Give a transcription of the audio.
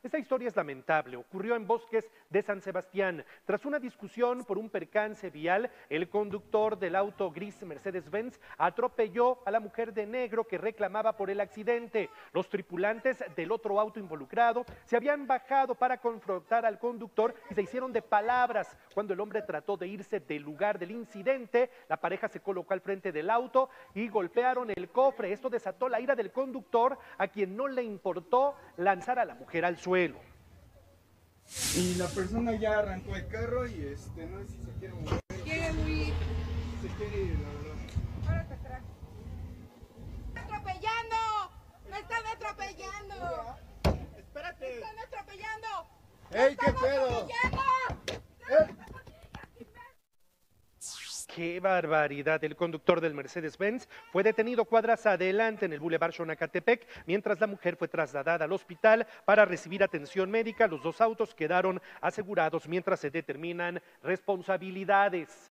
Esta historia es lamentable, ocurrió en Bosques de San Sebastián. Tras una discusión por un percance vial, el conductor del auto gris Mercedes-Benz atropelló a la mujer de negro que reclamaba por el accidente. Los tripulantes del otro auto involucrado se habían bajado para confrontar al conductor y se hicieron de palabras. Cuando el hombre trató de irse del lugar del incidente, la pareja se colocó al frente del auto y golpearon el cofre. Esto desató la ira del conductor, a quien no le importó lanzar a la mujer al suelo. Y la persona ya arrancó el carro y no sé si se quiere mover. Quiere huir. Se quiere ir, la verdad. Párate atrás. ¡Me están atropellando! ¡Me están atropellando! Espérate. ¡Me están atropellando! ¡Ey, qué pedo! ¡Qué barbaridad! El conductor del Mercedes-Benz fue detenido cuadras adelante en el Boulevard Xonacatepec, mientras la mujer fue trasladada al hospital para recibir atención médica. Los dos autos quedaron asegurados mientras se determinan responsabilidades.